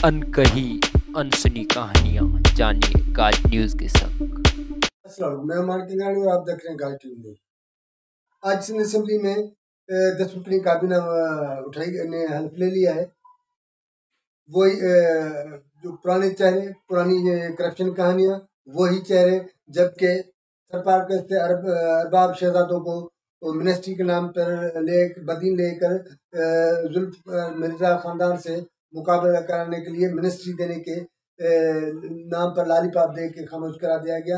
अनकही अनसुनी कहानियां जानिए काज न्यूज के संग। अस्सलाम, मैं उमर किंगानी और आप देख रहे हैं गाल टीवी न्यूज। आज सिंध असेंबली में 10 रुपये काबीना उठाई ने हल्फ ले लिया है। वही जो पुराने चेहरे, पुरानी करप्शन कहानियां, वही चेहरे, जबकि सरकार के अरबाब शहजादों को मिनिस्ट्री के नाम पर बदीन लेकर जुल्फ मिर्जा खानदान से मुकाबला कराने के लिए मिनिस्ट्री देने के नाम पर लालीपाप दे के खामोश करा दिया गया।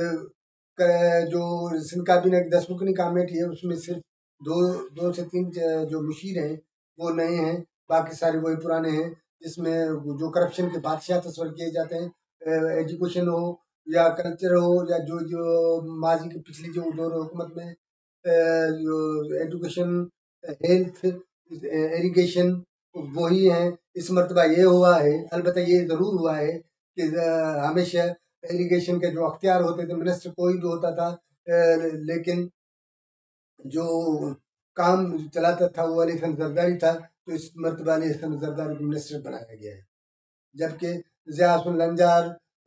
जो सिंध काबीना की 10 रुकनी कमेटी है, उसमें सिर्फ दो से तीन जो मुशीर हैं वो नए हैं, बाकी सारे वही पुराने हैं, जिसमें जो करप्शन के बादशाह तस्वर किए जाते हैं। एजुकेशन हो या कल्चर हो या जो जो माजी की पिछली जो दौर हुकूमत में जो एजुकेशन, हेल्थ, इरिगेशन, वही हैं। इस मरतबा ये हुआ है, अलबत्ता ये ज़रूर हुआ है कि हमेशा इरिगेशन के जो अख्तियार होते थे, मिनिस्टर कोई भी होता था, लेकिन जो काम चलाता था वो अली हसन जरदारी था, तो इस मरतबा अली हसन जरदारी को मिनिस्टर बनाया गया है। जबकि ज़िया हसन लंजार,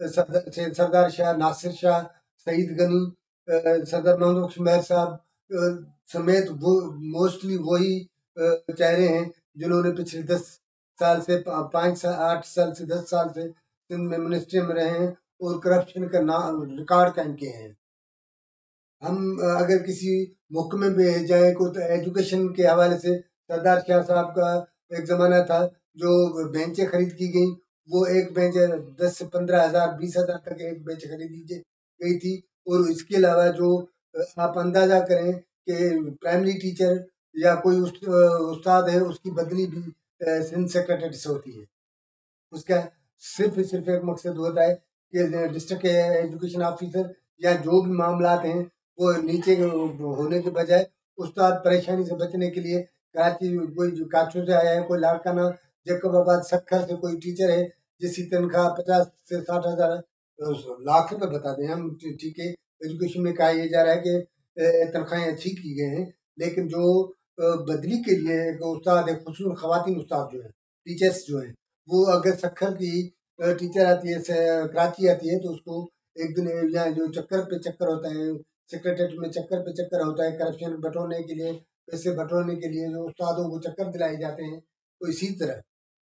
सरदार शाह, नासिर शाह, सईद गनी, सदर महमूद शुमैर साहब समेत वो मोस्टली वही चेहरे हैं जिन्होंने पिछले 10 साल से 8 साल से 10 साल से सिंध में मिनिस्ट्री में रहे हैं और करप्शन का रिकॉर्ड कायम किए हैं। हम अगर किसी महकमे में जाए को, तो एजुकेशन के हवाले से सरदार शाह साहब का एक ज़माना था, जो बेंचें खरीद की गई, वो एक बेंच 10 से 15,000 20,000 तक एक बेंच खरीदी गई थी। और इसके अलावा जो आप अंदाज़ा करें कि प्राइमरी टीचर या कोई उस्ताद है, उसकी बदली भी सिंध सेक्रेटरी से होती है। उसका सिर्फ एक मकसद होता है कि डिस्ट्रिक्ट एजुकेशन ऑफिसर या जो भी मामलात हैं वो नीचे होने के बजाय उस्ताद परेशानी से बचने के लिए कराची कोई जो काठों से आया है, कोई लाड़काना जैकबाबाद सखर से कोई टीचर है जिसकी तनख्वाह 50 से 60,000 लाख रुपए बता दें हम, ठीक है। एजुकेशन में कहा यह जा रहा है कि तनख्वाहें अच्छी की गई हैं, लेकिन जो बदली के लिए एक उस्ताद है, खुसूस खवातीन उस्ताद जो है, टीचर्स जो है, वो अगर सखर की टीचर आती है, कराची आती है, तो उसको एक दिन यहाँ जो चक्कर पे चक्कर होता है, सेक्रेटरीट में चक्कर पे चक्कर होता है, करप्शन बटोरने के लिए, पैसे बटोरने के लिए जो उस्तादों को चक्कर दिलाए जाते हैं, तो इसी तरह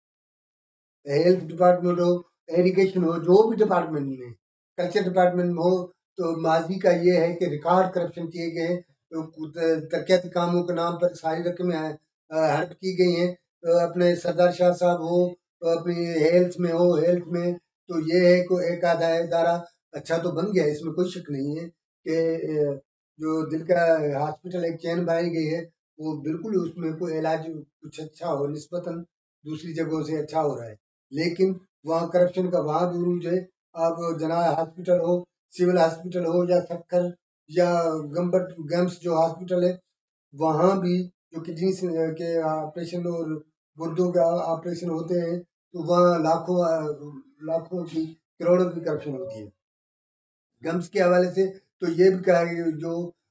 हेल्थ डिपार्टमेंट हो, एजुकेशन हो, जो भी डिपार्टमेंट में, कल्चर डिपार्टमेंट में हो, तो माजी का ये है कि रिकॉर्ड करप्शन किए गए हैं। तो तरक्याती कामों के नाम पर सारी रकमें हड़प की गई हैं। अपने सरदार शाह साहब हो, अपनी हेल्थ में हो, हेल्थ में तो ये है कि एक आधा इदारा अच्छा तो बन गया है, इसमें कोई शक नहीं है कि जो दिल का हॉस्पिटल एक चैन बनाई गई है, वो बिल्कुल उसमें कोई इलाज कुछ अच्छा हो, निस्बतन दूसरी जगहों से अच्छा हो रहा है, लेकिन वहाँ करप्शन का वहाँ भी रूज है। आप जना हॉस्पिटल हो, सिविल हॉस्पिटल हो या सक्कर या गम्बट गम्स जो हॉस्पिटल है, वहाँ भी जो किडनी के ऑपरेशन और गुर्दों के ऑपरेशन होते हैं, तो वहाँ लाखों की करोड़ों की करप्शन होती है। गम्स के हवाले से तो ये भी कहा है जो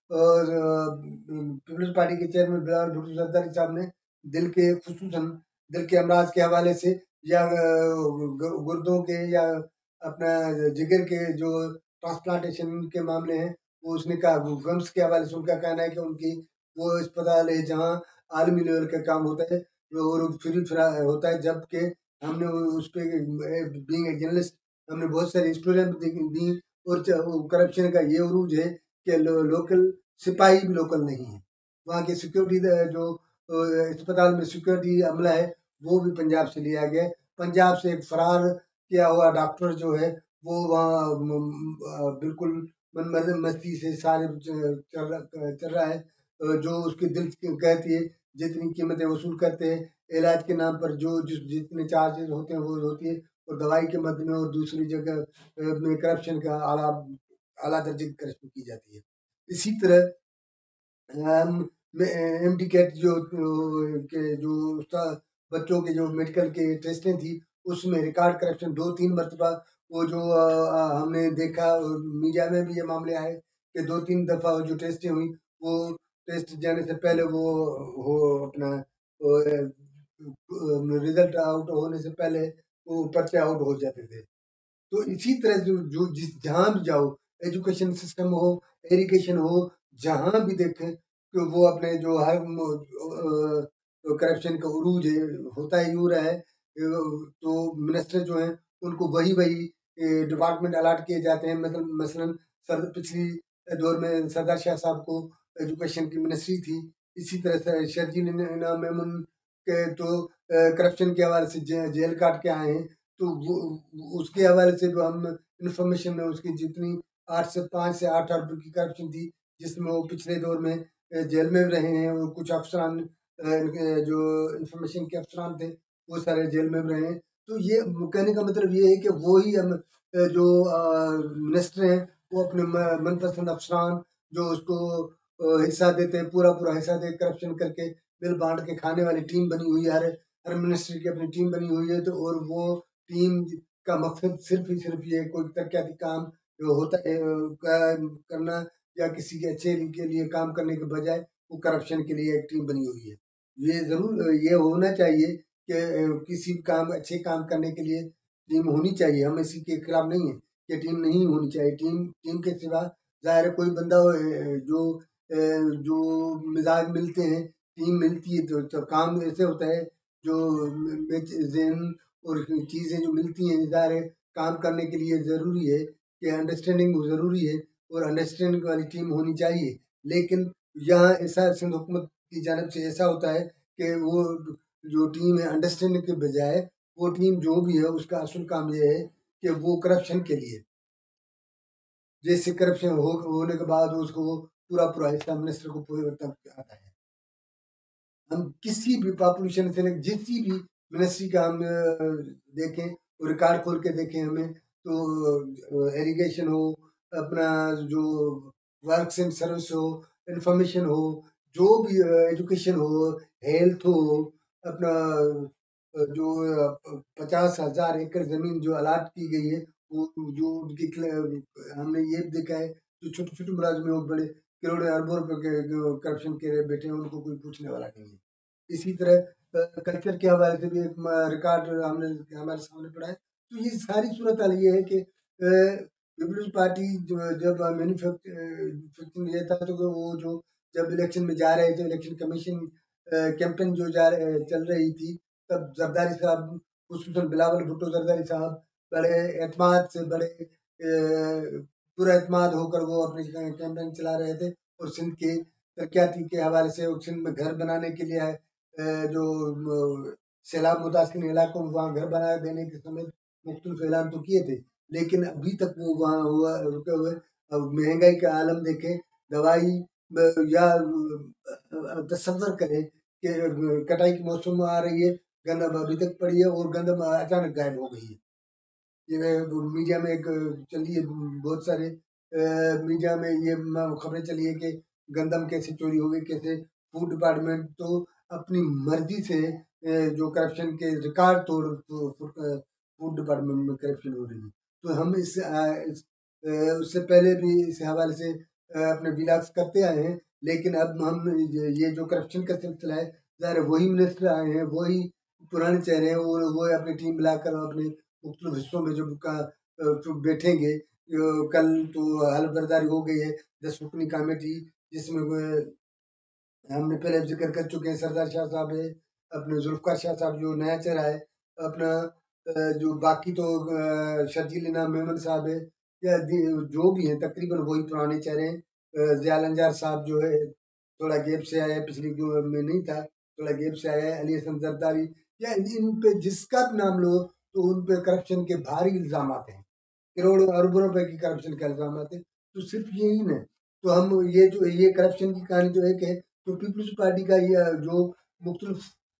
पीपल्स पार्टी के चेयरमैन बिलावल भुट्टो जरदारी साहब ने दिल के खुसूसन दिल के अमराज के हवाले से या गुर्दों के या अपना जिगर के जो ट्रांसप्लांटेशन के मामले हैं, वो उसने कहा, वो गम्स के हवाले से उनका कहना है कि उनकी वो अस्पताल है जहाँ आलमी लेवल का काम होता है और फ्री होता है, जबकि हमने उस पर बीइंग ए जर्नलिस्ट हमने बहुत सारी स्टोरियाँ दी। और करप्शन का ये उरूज है कि लोकल सिपाही भी लोकल नहीं है। वहाँ की सिक्योरिटी जो अस्पताल में सिक्योरिटी अमला है, वो भी पंजाब से लिया गया है। पंजाब से एक फरार किया हुआ डॉक्टर जो है, वो वहाँ बिल्कुल मस्ती से सारे चल रहा है। जो उसकी दिल कहती है, जितनी कीमतें वसूल करते हैं इलाज के नाम पर, जो जितने चार्जेस होते हैं वो होती है, और दवाई के मद में और दूसरी जगह में करप्शन का आला दर्जे की करप्शन की जाती है। इसी तरह एमडी कैट जो के जो बच्चों के जो मेडिकल के टेस्टें थी, उसमें रिकॉर्ड करप्शन 2-3 मरतबा वो जो हमने देखा, मीडिया में भी ये मामले आए कि 2-3 दफ़ा वो जो टेस्टें हुई, वो टेस्ट जाने से पहले वो हो अपना रिजल्ट आउट होने से पहले वो पर्चे आउट हो जाते थे। तो इसी तरह जो जिस जहाँ भी जाओ, एजुकेशन सिस्टम हो, इरिगेशन हो, जहाँ भी देखें तो वो अपने जो हर करप्शन का उरूज है, होता ही हो रहा है। तो मिनिस्टर जो हैं उनको वही वही डिपार्टमेंट अलॉट किए जाते हैं। मतलब मसलन पिछली दौर में सरदार शाह साहब को एजुकेशन की मिनिस्ट्री थी। इसी तरह से शर्जील इनाम मेमन के तो करप्शन के हवाले से जेल काट के आए हैं। तो वो उसके हवाले से जो हम इंफॉर्मेशन में उसकी जितनी 5 से 8 अरब की करप्शन थी, जिसमें वो पिछले दौर में जेल में भी रहे हैं। और कुछ अफसरान इनके जो इंफॉर्मेशन के अफसरान थे वो सारे जेल में भी रहे हैं। तो ये कहने का मतलब ये है कि वो ही हम जो मिनिस्टर हैं वो अपने मनपसंद अफसरान जो उसको हिस्सा देते हैं, पूरा पूरा हिस्सा दे करप्शन करके मिल बांट के खाने वाली टीम बनी हुई है। हर मिनिस्ट्री की अपनी टीम बनी हुई है। तो और वो टीम का मकसद सिर्फ ही सिर्फ ये कोई तरक्याती काम जो होता है करना, या किसी के अच्छे के लिए काम करने के बजाय वो करप्शन के लिए एक टीम बनी हुई है। ये ज़रूर ये होना चाहिए कि किसी भी काम अच्छे काम करने के लिए टीम होनी चाहिए। हम इसी के खिलाफ नहीं है कि टीम नहीं होनी चाहिए। टीम टीम के सिवा ज़ाहिर है कोई बंदा जो मिजाज मिलते हैं, टीम मिलती है तो काम ऐसे होता है जो ज़हन और चीज़ें जो मिलती हैं, ज़ाहिर है काम करने के लिए ज़रूरी है कि अंडरस्टैंडिंग ज़रूरी है और अंडरस्टैंडिंग वाली टीम होनी चाहिए। लेकिन यहाँ ऐसा सिंध हुकूमत की जानिब से ऐसा होता है कि वो जो टीम है अंडरस्टैंडिंग के बजाय वो टीम जो भी है उसका असल काम ये है कि वो करप्शन के लिए, जैसे करप्शन होने के बाद उसको पूरा पूरा हिस्सा मिनिस्टर को पूरे तक आता है। हम किसी भी पॉपुलेशन से जिसकी भी मिनिस्ट्री का हम देखें और रिकॉर्ड खोल के देखें हमें तो इरिगेशन हो, अपना जो वर्क्स एंड सर्विस हो, इंफॉर्मेशन हो, जो भी एजुकेशन हो, हेल्थ हो, अपना जो 50,000 एकड़ जमीन जो अलाट की गई है वो जो उनकी हमने ये भी देखा है जो छोटे छोटे मुलाजिम वो बड़े करोड़ों अरबों रुपए के जो करप्शन के बैठे हैं उनको कोई पूछने वाला नहीं है। इसी तरह कल्चर के हवाले से भी एक रिकॉर्ड हमने हमारे सामने पड़ा है। तो ये सारी सूरत हाल ये है कि पीपल्स पार्टी जो जब मैन्युफैक्चरिंग ये था तो वो जो जब इलेक्शन में जा रहे थे, इलेक्शन कमीशन कैंपेन जो चल रही थी, तब जरदारी साहब, खुसूसन बिलावल भुट्टो जरदारी साहब बड़े एतमाद से बड़े पूरा एतमाद होकर वो अपनी कैंपेन चला रहे थे। और सिंध के तरक्याती के हवाले से सिंध में घर बनाने के लिए जो सैलाब मुतासिर इलाकों में वहाँ घर बना देने के समेत मुख्तलिफ ऐलान तो किए थे, लेकिन अभी तक वो वहाँ हुआ रुके हुए। अब महंगाई का आलम देखें, दवाई या तसव्वुर करें कि कटाई की मौसम आ रही है, गंदम अभी तक पड़ी है और गंदम अचानक गायब हो गई है। ये मीडिया में एक चली है, बहुत सारे मीडिया में ये खबरें चली है कि गंदम कैसे चोरी हो गई, कैसे फूड डिपार्टमेंट तो अपनी मर्जी से जो करप्शन के रिकॉर्ड तोड़ फूड डिपार्टमेंट में करप्शन हो रही है। तो हम उससे पहले भी इस हवाले से अपने विलास करते आए हैं। लेकिन अब हम ये जो करप्शन का सिलसिला है, ज़ाहिर है वही मिनिस्टर आए हैं, वही पुराने चेहरे हैं, वो अपनी टीम मिलाकर अपने मुख्तलिफ हिस्सों में जो बैठेंगे। कल तो हल्फ बर्दारी हो गई है 10 रुकनी कमेटी, जिसमें हमने पहले जिक्र कर चुके हैं सरदार शाह साहब है, अपने जुल्फ़िकार शाह साहब जो नया चेहरा है, अपना जो बाकी तो शर्जील इनाम मेमन साहब है, या जो भी हैं तकरीबन वही पुराने चेहरे हैं। ज़िया अलंजार साहब जो है थोड़ा गैप से आया है, पिछली में नहीं था, थोड़ा गैप से आया है। अली हसन जरदारी, या इन पे जिसका भी नाम लो तो उन पे करप्शन के भारी इल्ज़ाम हैं, करोड़ों अरबों रुपए की करप्शन के इल्ज़ाम हैं। तो सिर्फ यही नहीं, तो हम ये करप्शन की कहानी जो एक है, तो पीपल्स पार्टी का ये जो मुख्तलिफ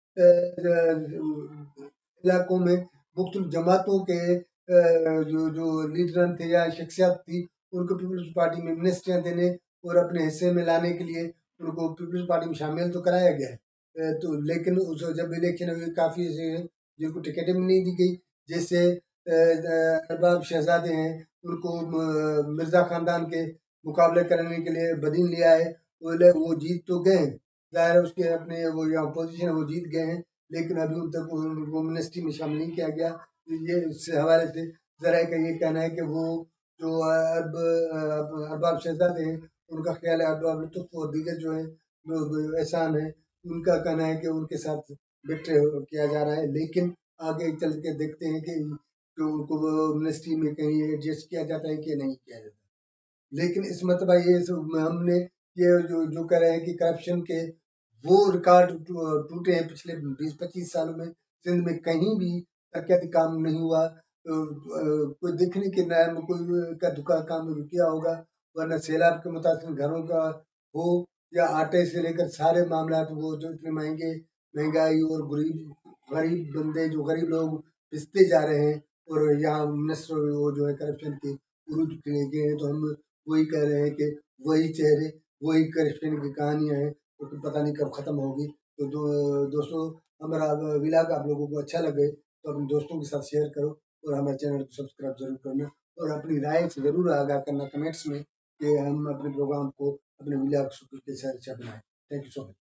इलाकों में मुख्तलिफ जमातों के जो लीडर थे या शख्सियात थी, उनको पीपल्स पार्टी में मिनिस्ट्रियाँ देने और अपने हिस्से में लाने के लिए उनको पीपल्स पार्टी में शामिल तो कराया गया है। तो लेकिन उस जब इलेक्शन हुई काफ़ी ऐसे हैं जिनको टिकटें भी नहीं दी गई, जैसे अरबाब शहजादे हैं, उनको मिर्ज़ा ख़ानदान के मुकाबले करने के लिए बदीन लिया है। वो जीत तो गए हैं, ज़ाहिर है उसके अपने वो या अपोजिशन है वो जीत गए हैं, लेकिन अभी उन तक उनको मिनिस्ट्री में शामिल नहीं किया गया। ये इस हवाले से ज़रा का ये कहना है कि वो जो अरबाब शहजादे हैं, उनका ख्याल है अरबाब लुत्फ़ और दीगर जो हैं लोग एहसान हैं, उनका कहना है कि उनके साथ बेट्रे किया जा रहा है। लेकिन आगे चल के देखते हैं कि जो उनको वो मिनिस्ट्री में कहीं एडजस्ट किया जाता है कि नहीं किया जाता। लेकिन इस मरतबा ये हमने ये जो कह रहे हैं कि करप्शन के वो रिकॉर्ड टूटे हैं पिछले 20-25 सालों में। सिंध में कहीं भी तरक्याती काम नहीं हुआ। कोई देखने के नया में कोई का दुका काम किया होगा, वरना सैलाब के मुतासिर घरों का हो या आटे से लेकर सारे मामला वो जो इतने महंगाई और गरीब बंदे जो गरीब लोग पिसते जा रहे हैं और यहाँ मिनिस्टर वो जो है करप्शन के उरूज पे गए हैं। तो हम वही कह रहे हैं कि वही चेहरे, वही करप्शन की कहानियाँ हैं, तो पता नहीं कब ख़त्म होगी। तो दोस्तों, हमारा व्लॉग आप लोगों को अच्छा लगे तो अपने दोस्तों के साथ शेयर करो और हमारे चैनल को सब्सक्राइब ज़रूर करना और अपनी राय से ज़रूर आगाह करना कमेंट्स में कि हम अपने प्रोग्राम को अपने व्लॉग कैसे अच्छा बनाएँ। Thank you so much.